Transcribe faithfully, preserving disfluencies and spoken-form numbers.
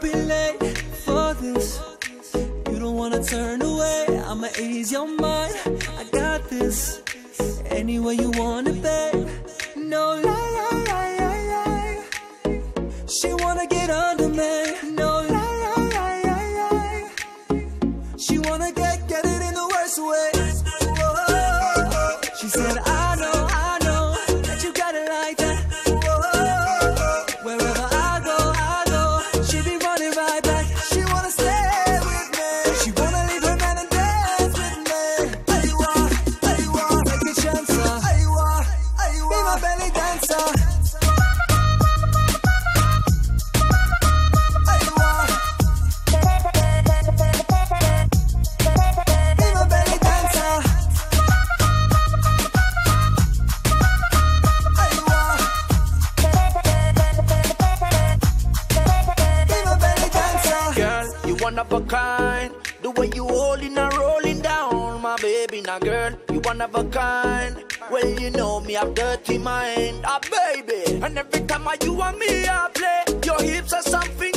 be late for this. You don't wanna turn away, I'ma ease your mind. I got this, any way you want it, babe. No lie, lie, lie, lie, lie. She wanna get under me. No lie, lie, lie, lie, lie. She wanna get, get it in the worst way. Whoa. She said, I know, I know that you got it like that. Whoa. Wherever I go, I go, she be running right back. She wanna stay with me. She wanna leave her man and dance with me. Aywa, aywa, take a chance. Aywa, aywa, be my belly dancer. Aywa, be my belly dancer. Aywa, be my belly dancer. Girl, you one of a kind. The way you holding and rolling down, my baby. Now, girl, you one of a kind. Well, you know me, I've dirty mind, ah, baby. And every time I you and me, I play. Your hips are something